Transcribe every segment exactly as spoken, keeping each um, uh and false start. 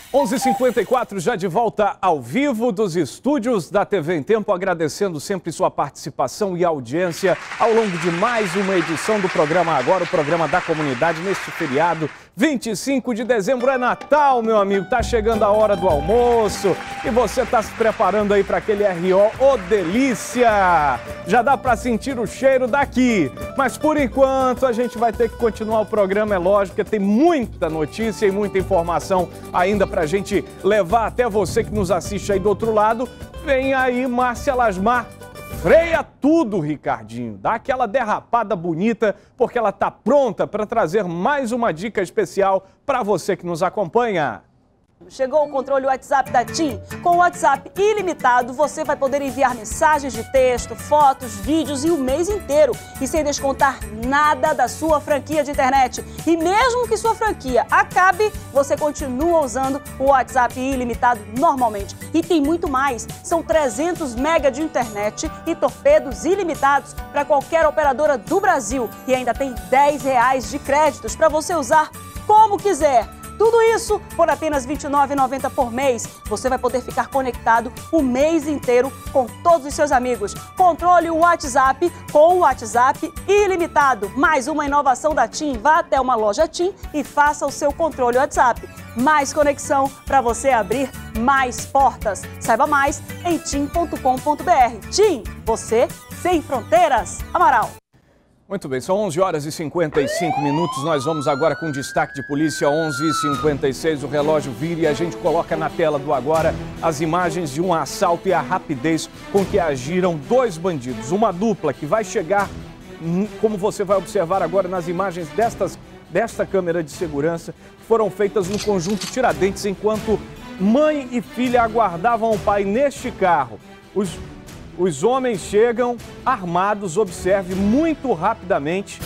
onze e cinquenta e quatro, já de volta ao vivo dos estúdios da T V em Tempo, agradecendo sempre sua participação e audiência ao longo de mais uma edição do programa Agora, o programa da comunidade, neste feriado. vinte e cinco de dezembro é Natal, meu amigo, tá chegando a hora do almoço e você tá se preparando aí para aquele R O, ô delícia! Já dá para sentir o cheiro daqui, mas por enquanto a gente vai ter que continuar o programa, é lógico, porque tem muita notícia e muita informação ainda para a gente levar até você que nos assiste aí do outro lado. Vem aí Márcia Lasmar. Freia tudo, Ricardinho. Dá aquela derrapada bonita, porque ela tá pronta para trazer mais uma dica especial para você que nos acompanha. Chegou o controle WhatsApp da TIM. Com o WhatsApp ilimitado, você vai poder enviar mensagens de texto, fotos, vídeos e o mês inteiro. E sem descontar nada da sua franquia de internet. E mesmo que sua franquia acabe, você continua usando o WhatsApp ilimitado normalmente. E tem muito mais. São trezentos mega de internet e torpedos ilimitados para qualquer operadora do Brasil. E ainda tem dez reais de créditos para você usar como quiser. Tudo isso por apenas vinte e nove reais e noventa centavos por mês. Você vai poder ficar conectado o mês inteiro com todos os seus amigos. Controle o WhatsApp com o WhatsApp ilimitado. Mais uma inovação da TIM. Vá até uma loja TIM e faça o seu controle WhatsApp. Mais conexão para você abrir mais portas. Saiba mais em tim ponto com ponto br. TIM, você sem fronteiras. Amaral. Muito bem, são onze horas e cinquenta e cinco minutos, nós vamos agora com destaque de polícia, onze e cinquenta e seis, o relógio vira e a gente coloca na tela do Agora as imagens de um assalto e a rapidez com que agiram dois bandidos. Uma dupla que vai chegar, como você vai observar agora nas imagens destas, desta câmera de segurança, foram feitas no conjunto Tiradentes, enquanto mãe e filha aguardavam o pai neste carro. Os Os homens chegam armados, observe, muito rapidamente,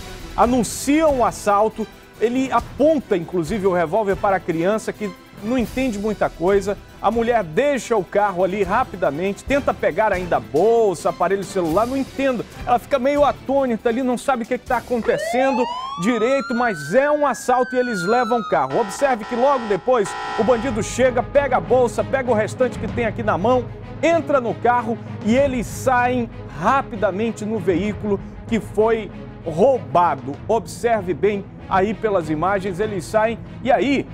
anunciam o assalto, ele aponta inclusive o revólver para a criança que não entende muita coisa, a mulher deixa o carro ali rapidamente, tenta pegar ainda a bolsa, aparelho celular, não entendo, ela fica meio atônita ali, não sabe o que está acontecendo direito, mas é um assalto e eles levam o carro. Observe que logo depois o bandido chega, pega a bolsa, pega o restante que tem aqui na mão, entra no carro e eles saem rapidamente no veículo que foi roubado. Observe bem aí pelas imagens, eles saem e aí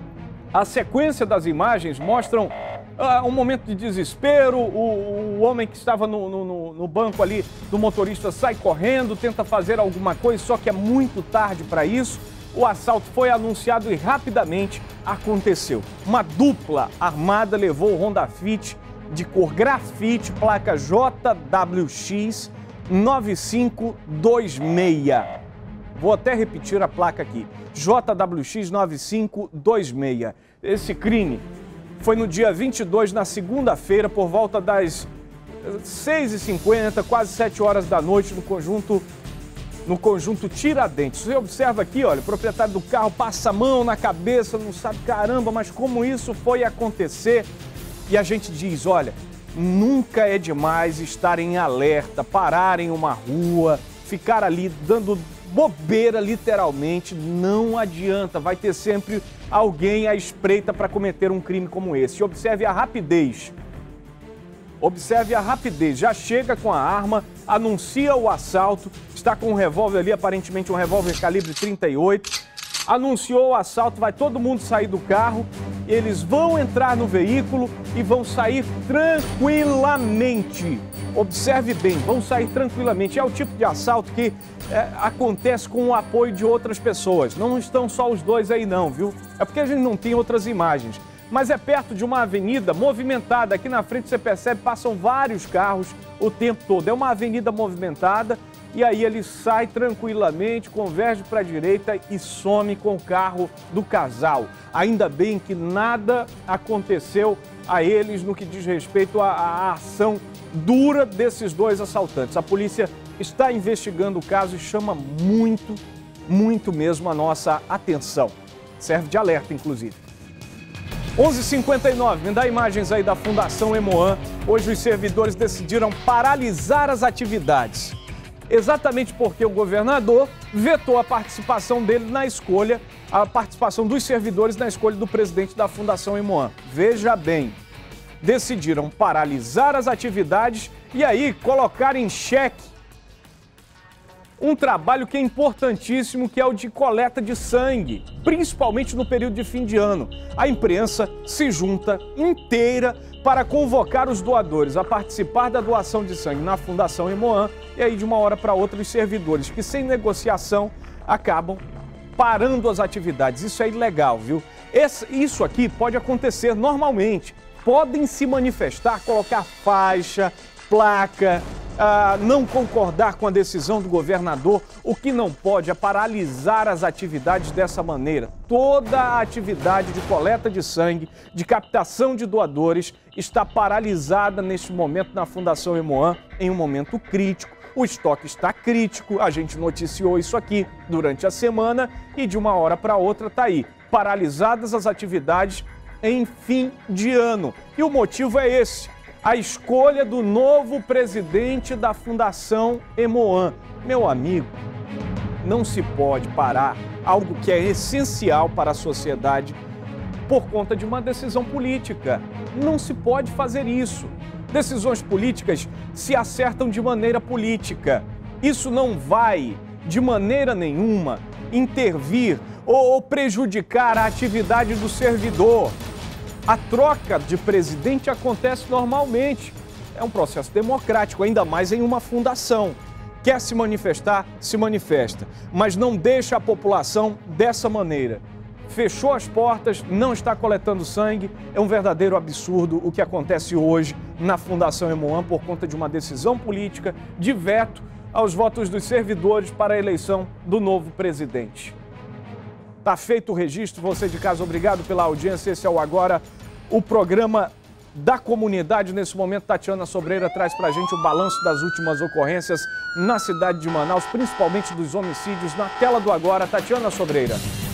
a sequência das imagens mostram uh, um momento de desespero, o, o homem que estava no, no, no banco ali do motorista sai correndo, tenta fazer alguma coisa, só que é muito tarde para isso. O assalto foi anunciado e rapidamente aconteceu. Uma dupla armada levou o Honda Fit de cor grafite, placa J W X nove cinco dois seis. Vou até repetir a placa aqui, J W X nove cinco dois seis. Esse crime foi no dia vinte e dois, na segunda-feira, por volta das seis e cinquenta, quase sete horas da noite, no conjunto, no conjunto Tiradentes. Você observa aqui, olha, o proprietário do carro passa a mão na cabeça, não sabe, caramba, mas como isso foi acontecer? E a gente diz, olha, nunca é demais estar em alerta, parar em uma rua, ficar ali dando bobeira literalmente, não adianta, vai ter sempre alguém à espreita para cometer um crime como esse. Observe a rapidez, observe a rapidez, já chega com a arma, anuncia o assalto, está com um revólver ali, aparentemente um revólver calibre trinta e oito, anunciou o assalto, vai todo mundo sair do carro, eles vão entrar no veículo e vão sair tranquilamente. Observe bem, vão sair tranquilamente. É o tipo de assalto que é, acontece com o apoio de outras pessoas. Não estão só os dois aí não, viu? É porque a gente não tem outras imagens. Mas é perto de uma avenida movimentada. Aqui na frente você percebe, passam vários carros o tempo todo. É uma avenida movimentada. E aí ele sai tranquilamente, converge para a direita e some com o carro do casal. Ainda bem que nada aconteceu a eles no que diz respeito à, à ação dura desses dois assaltantes. A polícia está investigando o caso e chama muito, muito mesmo a nossa atenção. Serve de alerta, inclusive. onze e cinquenta e nove, me dá imagens aí da Fundação Emoan. Hoje os servidores decidiram paralisar as atividades. exatamente porque o governador vetou a participação dele na escolha, a participação dos servidores na escolha do presidente da Fundação Emoan. Veja bem, decidiram paralisar as atividades e aí colocar em xeque um trabalho que é importantíssimo, que é o de coleta de sangue, principalmente no período de fim de ano. A imprensa se junta inteira para convocar os doadores a participar da doação de sangue na Fundação Emoan e aí de uma hora para outra os servidores que sem negociação acabam parando as atividades. Isso é ilegal, viu? Esse, isso aqui pode acontecer normalmente. Podem se manifestar, colocar faixa, placa, ah, não concordar com a decisão do governador. O que não pode é paralisar as atividades dessa maneira. Toda a atividade de coleta de sangue, de captação de doadores, está paralisada neste momento na Fundação Emoan, em um momento crítico. O estoque está crítico, a gente noticiou isso aqui durante a semana e de uma hora para outra está aí, paralisadas as atividades em fim de ano. E o motivo é esse, a escolha do novo presidente da Fundação Emoan. Meu amigo, não se pode parar algo que é essencial para a sociedade por conta de uma decisão política. Não se pode fazer isso. Decisões políticas se acertam de maneira política. Isso não vai, de maneira nenhuma, intervir ou prejudicar a atividade do servidor. A troca de presidente acontece normalmente. É um processo democrático, ainda mais em uma fundação. Quer se manifestar, se manifesta, mas não deixa a população dessa maneira. Fechou as portas, não está coletando sangue. É um verdadeiro absurdo o que acontece hoje na Fundação Emoan por conta de uma decisão política de veto aos votos dos servidores para a eleição do novo presidente. Tá feito o registro, você de casa, obrigado pela audiência. Esse é o Agora, o programa da comunidade. Nesse momento, Tatiana Sobreira traz pra gente o balanço das últimas ocorrências na cidade de Manaus, principalmente dos homicídios. Na tela do Agora, Tatiana Sobreira.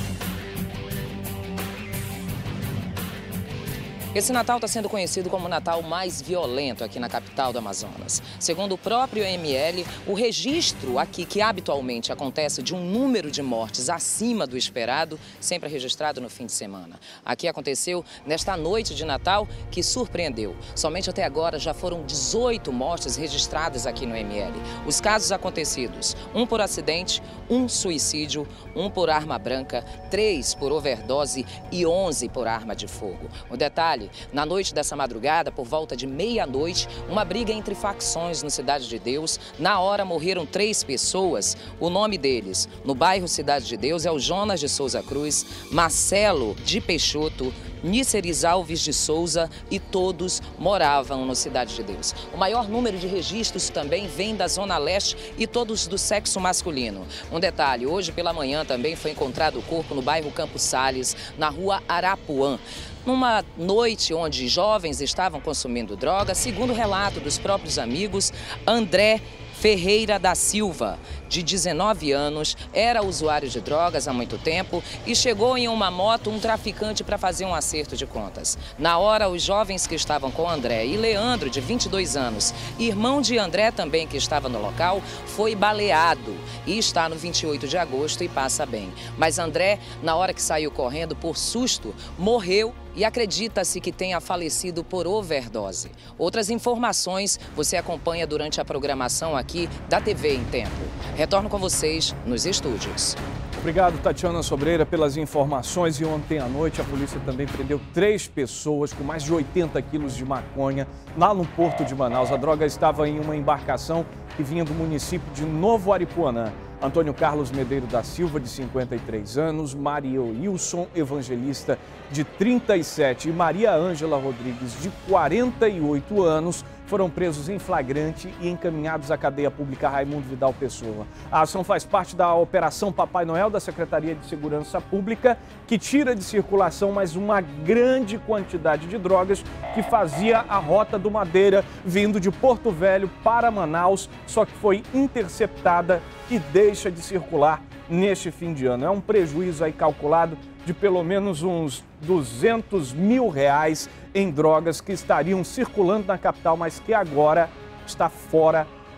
Esse Natal está sendo conhecido como o Natal mais violento aqui na capital do Amazonas. Segundo o próprio M L, o registro aqui que habitualmente acontece de um número de mortes acima do esperado, sempre é registrado no fim de semana. Aqui aconteceu nesta noite de Natal que surpreendeu. Somente até agora já foram dezoito mortes registradas aqui no M L. Os casos acontecidos, um por acidente, um suicídio, um por arma branca, três por overdose e onze por arma de fogo. O detalhe, na noite dessa madrugada, por volta de meia-noite, uma briga entre facções no Cidade de Deus. Na hora morreram três pessoas. O nome deles, no bairro Cidade de Deus, é o Jonas de Souza Cruz, Marcelo de Peixoto, Níceres Alves de Souza e todos moravam no Cidade de Deus. O maior número de registros também vem da Zona Leste e todos do sexo masculino. Um detalhe, hoje pela manhã também foi encontrado o corpo no bairro Campos Sales, na rua Arapuã. Numa noite onde jovens estavam consumindo droga, segundo o relato dos próprios amigos, André Ferreira da Silva, de dezenove anos, era usuário de drogas há muito tempo e chegou em uma moto um traficante para fazer um acerto de contas. Na hora, os jovens que estavam com André e Leandro, de vinte e dois anos, irmão de André também que estava no local, foi baleado e está no vinte e oito de agosto e passa bem. Mas André, na hora que saiu correndo por susto, morreu e acredita-se que tenha falecido por overdose. Outras informações você acompanha durante a programação aqui da T V em Tempo. Retorno com vocês nos estúdios. Obrigado, Tatiana Sobreira, pelas informações. E ontem à noite a polícia também prendeu três pessoas com mais de oitenta quilos de maconha lá no Porto de Manaus. A droga estava em uma embarcação que vinha do município de Novo Aripuanã. Antônio Carlos Medeiro da Silva, de cinquenta e três anos, Maria Wilson Evangelista, de trinta e sete, e Maria Ângela Rodrigues, de quarenta e oito anos, foram presos em flagrante e encaminhados à cadeia pública Raimundo Vidal Pessoa. A ação faz parte da Operação Papai Noel da Secretaria de Segurança Pública, que tira de circulação mais uma grande quantidade de drogas que fazia a Rota do Madeira, vindo de Porto Velho para Manaus, só que foi interceptada e deixa de circular neste fim de ano. É um prejuízo aí calculado de pelo menos uns duzentos mil reais em drogas que estariam circulando na capital, mas que agora está fora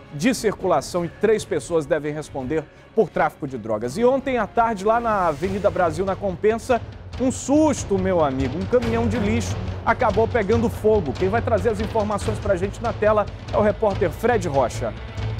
de circulação e três pessoas devem responder por tráfico de drogas. E ontem à tarde, lá na Avenida Brasil, na Compensa, um susto, meu amigo. Um caminhão de lixo acabou pegando fogo. Quem vai trazer as informações para a gente na tela é o repórter Fred Rocha.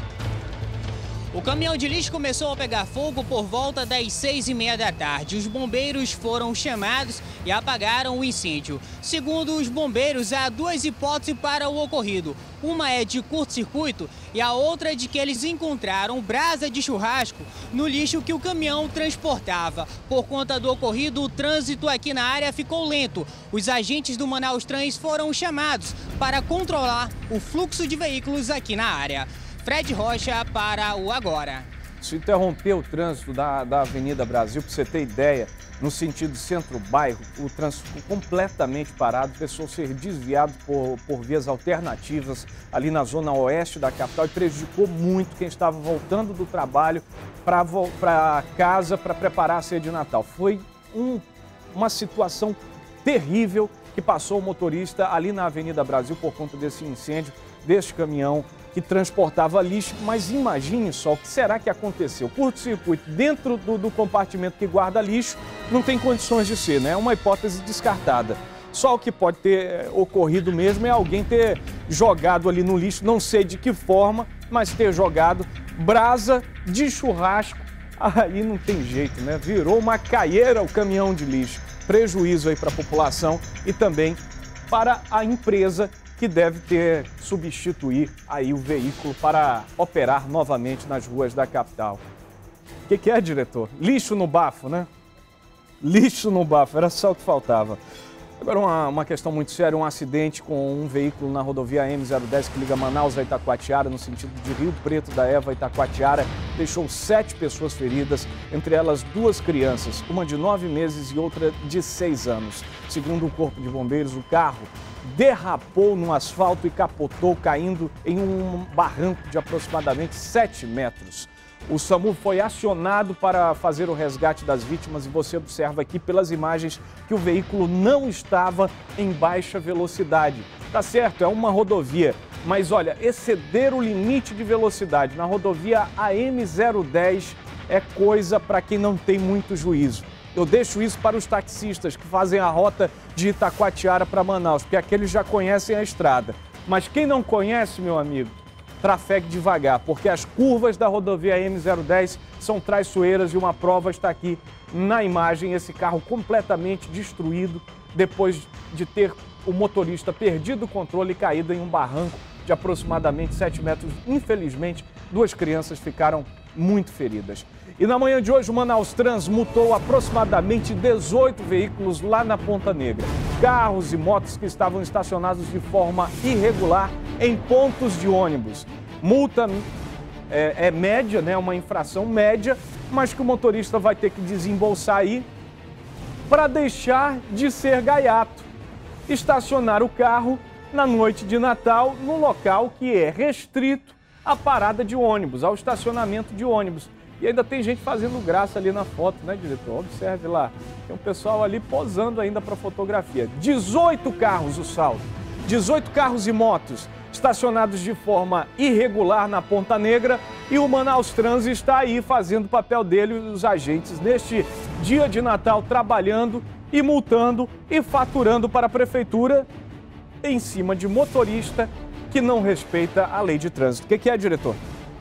O caminhão de lixo começou a pegar fogo por volta das seis e meia da tarde. Os bombeiros foram chamados e apagaram o incêndio. Segundo os bombeiros, há duas hipóteses para o ocorrido. Uma é de curto-circuito e a outra é de que eles encontraram brasa de churrasco no lixo que o caminhão transportava. Por conta do ocorrido, o trânsito aqui na área ficou lento. Os agentes do Manaus Trans foram chamados para controlar o fluxo de veículos aqui na área. Fred Rocha para o Agora. Isso interrompeu o trânsito da, da Avenida Brasil, para você ter ideia, no sentido centro-bairro, o trânsito ficou completamente parado, precisou ser desviado por, por vias alternativas ali na zona oeste da capital e prejudicou muito quem estava voltando do trabalho para casa para preparar a ceia de Natal. Foi um, uma situação terrível que passou o motorista ali na Avenida Brasil por conta desse incêndio, deste caminhão que transportava lixo, mas imagine só o que será que aconteceu. Curto-circuito dentro do, do compartimento que guarda lixo não tem condições de ser, né? É uma hipótese descartada. Só o que pode ter ocorrido mesmo é alguém ter jogado ali no lixo, não sei de que forma, mas ter jogado brasa de churrasco. Aí não tem jeito, né? Virou uma caieira o caminhão de lixo. Prejuízo aí para a população e também para a empresa que deve ter substituir aí o veículo para operar novamente nas ruas da capital. O que, que é, diretor? Lixo no bafo, né? Lixo no bafo, era só o que faltava. Agora uma, uma questão muito séria, um acidente com um veículo na rodovia M zero dez que liga Manaus a Itacoatiara, no sentido de Rio Preto da Eva a Itacoatiara, deixou sete pessoas feridas, entre elas duas crianças, uma de nove meses e outra de seis anos. Segundo o Corpo de Bombeiros, o carro derrapou no asfalto e capotou, caindo em um barranco de aproximadamente sete metros. O SAMU foi acionado para fazer o resgate das vítimas e você observa aqui pelas imagens que o veículo não estava em baixa velocidade. Tá certo, é uma rodovia, mas olha, exceder o limite de velocidade na rodovia A M zero dez é coisa para quem não tem muito juízo. Eu deixo isso para os taxistas que fazem a rota de Itacoatiara para Manaus, porque aqueles já conhecem a estrada. Mas quem não conhece, meu amigo, trafegue devagar, porque as curvas da rodovia M zero dez são traiçoeiras e uma prova está aqui na imagem, esse carro completamente destruído depois de ter o motorista perdido o controle e caído em um barranco de aproximadamente sete metros. Infelizmente, duas crianças ficaram muito feridas. E na manhã de hoje, o Manaus Trans multou aproximadamente dezoito veículos lá na Ponta Negra. Carros e motos que estavam estacionados de forma irregular em pontos de ônibus. Multa é, é média, né? Uma infração média, mas que o motorista vai ter que desembolsar aí para deixar de ser gaiato. Estacionar o carro na noite de Natal no local que é restrito à parada de ônibus, ao estacionamento de ônibus. E ainda tem gente fazendo graça ali na foto, né, diretor? Observe lá. Tem um pessoal ali posando ainda para fotografia. dezoito carros o saldo. dezoito carros e motos estacionados de forma irregular na Ponta Negra e o Manaus Trans está aí fazendo o papel dele, os agentes, neste dia de Natal, trabalhando e multando e faturando para a prefeitura em cima de motorista que não respeita a lei de trânsito. O que, que é, diretor?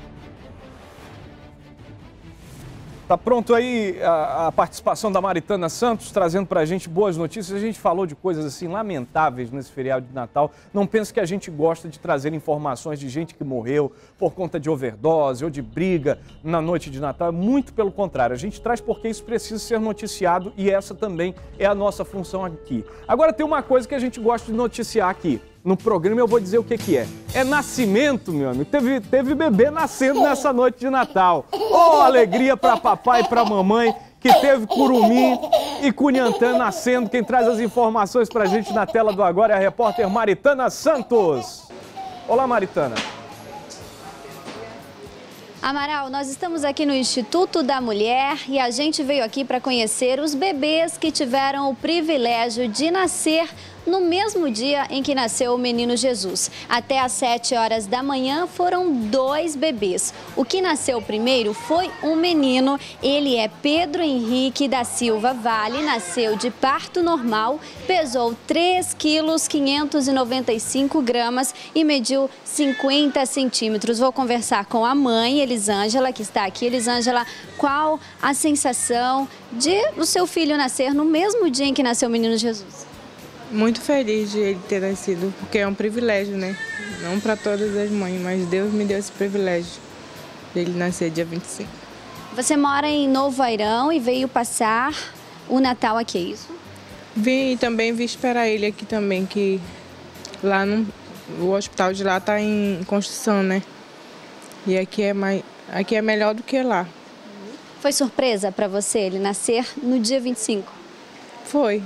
Tá pronto aí a, a participação da Maritana Santos, trazendo para a gente boas notícias. A gente falou de coisas assim lamentáveis nesse feriado de Natal. Não pense que a gente gosta de trazer informações de gente que morreu por conta de overdose ou de briga na noite de Natal. Muito pelo contrário, a gente traz porque isso precisa ser noticiado e essa também é a nossa função aqui. Agora tem uma coisa que a gente gosta de noticiar aqui. No programa eu vou dizer o que que é. É nascimento, meu amigo. Teve, teve bebê nascendo nessa noite de Natal. Oh, alegria para papai e para mamãe, que teve curumim e cunhantã nascendo. Quem traz as informações para a gente na tela do Agora é a repórter Maritana Santos. Olá, Maritana. Amaral, nós estamos aqui no Instituto da Mulher e a gente veio aqui para conhecer os bebês que tiveram o privilégio de nascer no mesmo dia em que nasceu o menino Jesus. Até às sete horas da manhã foram dois bebês. O que nasceu primeiro foi um menino, ele é Pedro Henrique da Silva Vale, nasceu de parto normal, pesou três quilos, quinhentos e noventa e cinco gramas e mediu cinquenta centímetros. Vou conversar com a mãe, Elisângela, que está aqui. Elisângela, qual a sensação de o seu filho nascer no mesmo dia em que nasceu o menino Jesus? Muito feliz de ele ter nascido, porque é um privilégio, né? Não para todas as mães, mas Deus me deu esse privilégio de ele nascer dia vinte e cinco. Você mora em Novo Airão e veio passar o Natal aqui, é isso? Vim e também vim esperar ele aqui também, que lá no o hospital de lá está em construção, né? E aqui é, mais, aqui é melhor do que lá. Foi surpresa para você ele nascer no dia vinte e cinco? Foi.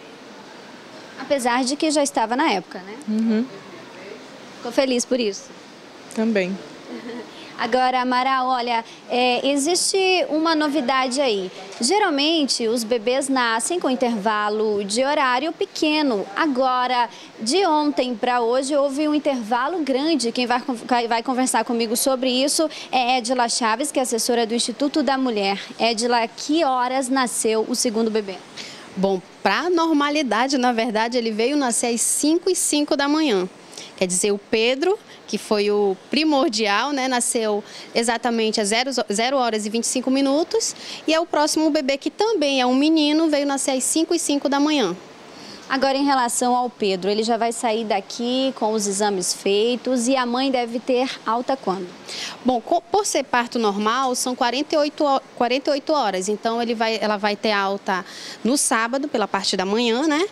Apesar de que já estava na época, né? Uhum. Ficou feliz por isso? Também. Agora, Amaral, olha, é, existe uma novidade aí. Geralmente, os bebês nascem com intervalo de horário pequeno. Agora, de ontem para hoje, houve um intervalo grande. Quem vai, vai conversar comigo sobre isso é Edila Chaves, que é assessora do Instituto da Mulher. Edila, que horas nasceu o segundo bebê? Bom, para a normalidade, na verdade, ele veio nascer às cinco e cinco da manhã. Quer dizer, o Pedro, que foi o primordial, né, nasceu exatamente às zero horas e vinte e cinco minutos. E é o próximo bebê, que também é um menino, veio nascer às cinco e cinco da manhã. Agora, em relação ao Pedro, ele já vai sair daqui com os exames feitos e a mãe deve ter alta quando? Bom, por ser parto normal, são quarenta e oito horas, então ele vai, ela vai ter alta no sábado, pela parte da manhã, né?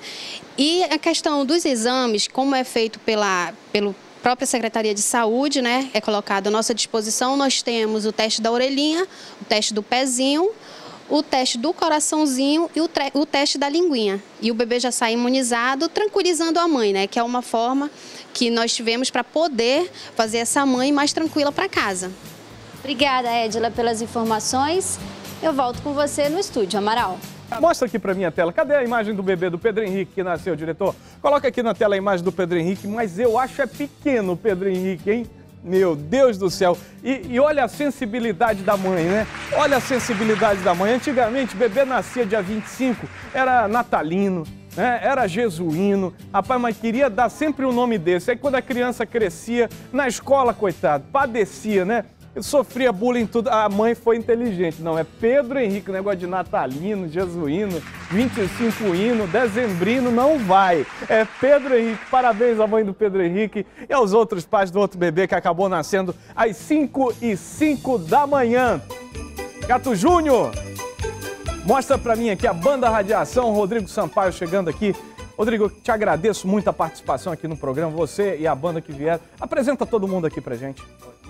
E a questão dos exames, como é feito pela, pelo própria Secretaria de Saúde, né? É colocado à nossa disposição, nós temos o teste da orelhinha, o teste do pezinho, o teste do coraçãozinho e o, o teste da linguinha. E o bebê já sai imunizado, tranquilizando a mãe, né? Que é uma forma que nós tivemos para poder fazer essa mãe mais tranquila para casa. Obrigada, Edila, pelas informações. Eu volto com você no estúdio, Amaral. Mostra aqui para mim a tela. Cadê a imagem do bebê do Pedro Henrique que nasceu, diretor? Coloca aqui na tela a imagem do Pedro Henrique, mas eu acho é pequeno o Pedro Henrique, hein? Meu Deus do céu. E, e olha a sensibilidade da mãe, né? Olha a sensibilidade da mãe. Antigamente, bebê nascia dia vinte e cinco, era natalino, né? Era jesuíno. Rapaz, mas queria dar sempre um nome desse. Aí quando a criança crescia, na escola, coitado, padecia, né? Sofria bullying, tudo. A mãe foi inteligente. Não, é Pedro Henrique, negócio de natalino, jesuíno, vinte e cinco hino, dezembrino, não vai. É Pedro Henrique. Parabéns à mãe do Pedro Henrique e aos outros pais do outro bebê que acabou nascendo às cinco e cinco da manhã. Gato Júnior, mostra pra mim aqui a Banda Radiação, Rodrigo Sampaio chegando aqui. Rodrigo, te agradeço muito a participação aqui no programa, você e a banda que vieram. Apresenta todo mundo aqui pra gente.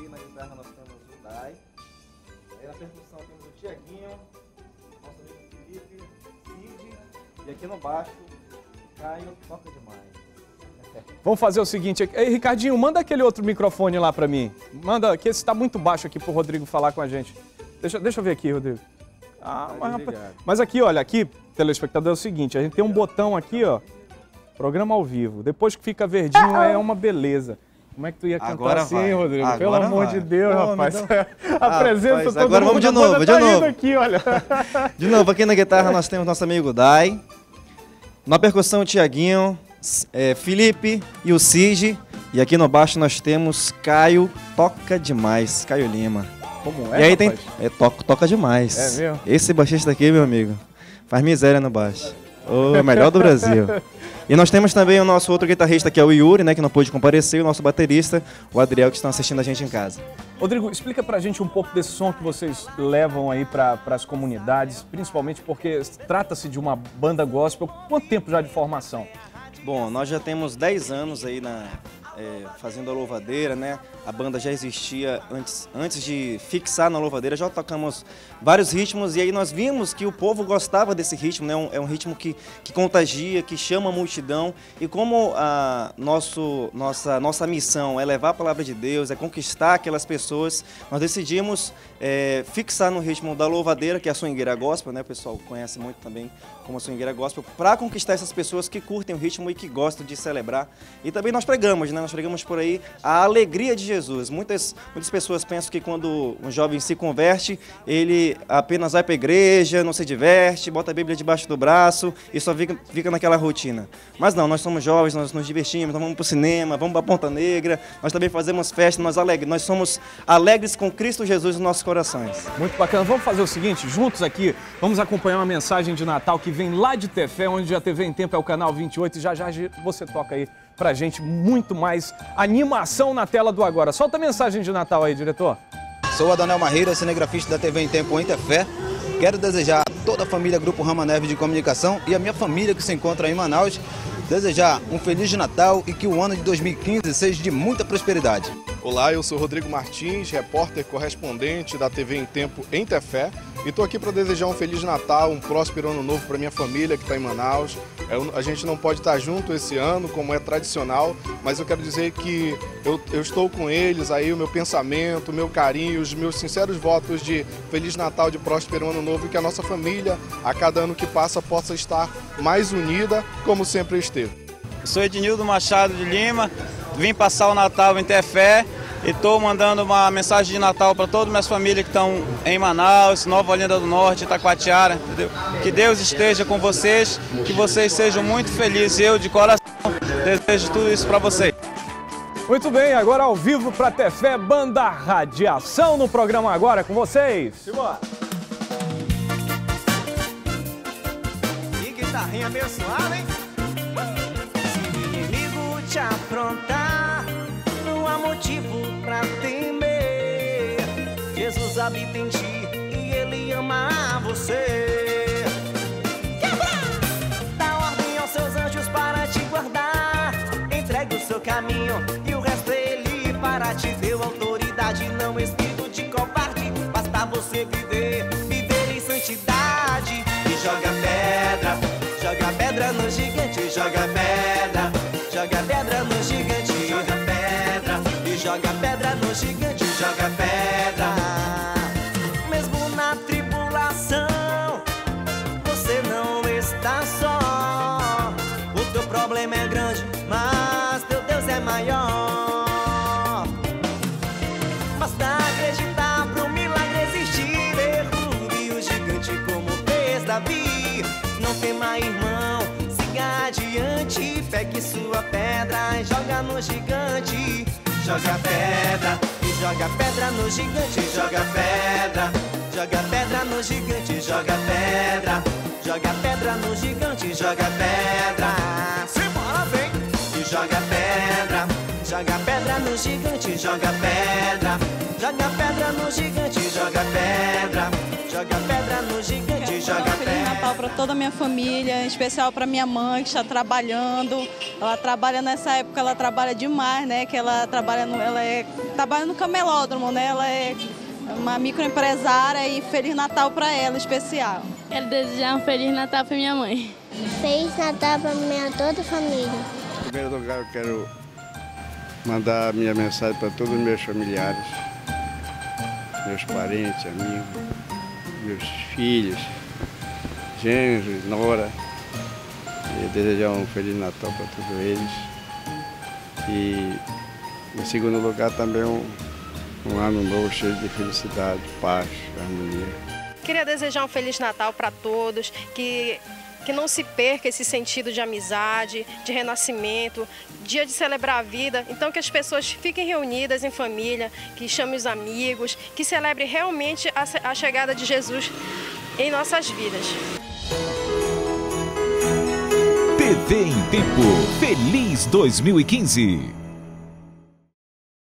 E aqui no baixo, Caio toca demais. Vamos fazer o seguinte, ei, Ricardinho, manda aquele outro microfone lá pra mim. Manda, que esse está muito baixo aqui pro Rodrigo falar com a gente. Deixa, deixa eu ver aqui, Rodrigo. Ah, mas, rapaz, mas aqui, olha, aqui, telespectador, é o seguinte, a gente tem um botão aqui, ó, programa ao vivo. Depois que fica verdinho é uma beleza. Como é que tu ia cantar agora assim, vai. Rodrigo? Agora Pelo amor vai. de Deus, Pô, rapaz. dá... Apresenta rapaz, todo agora mundo. Vamos de novo, de tá novo. Aqui, olha. De novo, aqui na guitarra nós temos nosso amigo Dai. Na percussão, o Tiaguinho, é, Felipe e o Cid. E aqui no baixo nós temos Caio, toca demais, Caio Lima. Como é, E aí rapaz? tem... É, toca, toca demais. É mesmo? Esse baixista aqui, meu amigo, faz miséria no baixo. O melhor do Brasil. E nós temos também o nosso outro guitarrista, que é o Yuri, né, que não pôde comparecer, e o nosso baterista, o Adriel, que estão assistindo a gente em casa. Rodrigo, explica pra gente um pouco desse som que vocês levam aí para as comunidades, principalmente porque trata-se de uma banda gospel. Quanto tempo já de formação? Bom, nós já temos dez anos aí na, é, fazendo a louvadeira, né? A banda já existia antes, antes de fixar na louvadeira, já tocamos vários ritmos e aí nós vimos que o povo gostava desse ritmo, né? Um, é um ritmo que, que contagia, que chama a multidão e como a nosso, nossa, nossa missão é levar a palavra de Deus, é conquistar aquelas pessoas, nós decidimos é, fixar no ritmo da louvadeira, que é a swingueira gospel, né? O pessoal conhece muito também como a swingueira gospel, para conquistar essas pessoas que curtem o ritmo e que gostam de celebrar. E também nós pregamos, né? Nós pregamos por aí a alegria de Jesus. Muitas, muitas pessoas pensam que quando um jovem se converte, ele apenas vai para a igreja, não se diverte, bota a Bíblia debaixo do braço e só fica, fica naquela rotina. Mas não, nós somos jovens, nós nos divertimos, nós vamos para o cinema, vamos para a Ponta Negra, nós também fazemos festa, nós, alegre, nós somos alegres com Cristo Jesus nos nossos corações. Muito bacana. Vamos fazer o seguinte, juntos aqui, vamos acompanhar uma mensagem de Natal que vem lá de Tefé, onde a T V em Tempo é o canal vinte e oito, e já já você toca aí pra gente muito mais animação na tela do agora. Solta a mensagem de Natal aí, diretor. Sou Adonel Marreira, cinegrafista da T V em Tempo em Tefé. Quero desejar a toda a família Grupo Rama Neve de Comunicação e a minha família que se encontra em Manaus, desejar um Feliz Natal e que o ano de dois mil e quinze seja de muita prosperidade. Olá, eu sou Rodrigo Martins, repórter correspondente da T V em Tempo em Tefé e estou aqui para desejar um Feliz Natal, um próspero ano novo para minha família que está em Manaus. A gente não pode estar junto esse ano, como é tradicional, mas eu quero dizer que eu, eu estou com eles, aí o meu pensamento, o meu carinho, os meus sinceros votos de Feliz Natal, de próspero ano novo e que a nossa família, a cada ano que passa, possa estar mais unida, como sempre esteve. Eu sou Ednildo Machado de Lima, vim passar o Natal em Tefé e estou mandando uma mensagem de Natal para todas as minhas famílias que estão em Manaus, Nova Olinda do Norte, Itacoatiara, entendeu? Que Deus esteja com vocês, que vocês sejam muito felizes. Eu, de coração, desejo tudo isso para vocês. Muito bem, agora ao vivo para Tefé, Banda Radiação no programa Agora com vocês. Simbora! Que guitarrinha abençoada, hein? Se o inimigo te aprontar, não há motivo pra temer. Jesus habita em ti e Ele ama você. Dá ordem aos seus anjos para te guardar. Entregue o seu caminho e o resto é Ele para te deu autoridade, não espírito de covarde. Basta você viver, viver em santidade. E joga pedra, joga pedra no gigante, joga pedra, joga pedra no gigante, joga pedra, e joga pedra no gigante, joga pedra. Mesmo na tribulação, você não está só. O teu problema é grande, mas teu Deus é maior. Basta acreditar pro milagre existir. Derrube o gigante como fez Davi. Não tema, irmão, siga adiante. Pegue sua pedra e joga no gigante. Joga pedra e joga pedra no gigante. Joga pedra, joga pedra no gigante. Joga pedra, joga pedra no gigante. Joga pedra, simbora, vem. E joga pedra, joga pedra no gigante. Joga pedra, joga pedra no gigante. Joga pedra, joga pedra no gigante. Joga pedra. Feliz Natal para toda a minha família, em especial para minha mãe que está trabalhando. Ela trabalha nessa época, ela trabalha demais, né? Que ela trabalha no, ela é trabalha no camelódromo, né? Ela é uma microempresária e Feliz Natal para ela, especial. Quero desejar um Feliz Natal para minha mãe. Feliz Natal para minha toda a família. Em primeiro lugar, eu quero mandar minha mensagem para todos os meus familiares, meus parentes, amigos, meus filhos, genros, nora, e desejar um Feliz Natal para todos eles. E, em segundo lugar, também um, um ano novo cheio de felicidade, paz, harmonia. Queria desejar um Feliz Natal para todos, que, que não se perca esse sentido de amizade, de renascimento, dia de celebrar a vida. Então que as pessoas fiquem reunidas em família, que chamem os amigos, que celebre realmente a, a chegada de Jesus em nossas vidas. T V em Tempo. Feliz dois mil e quinze.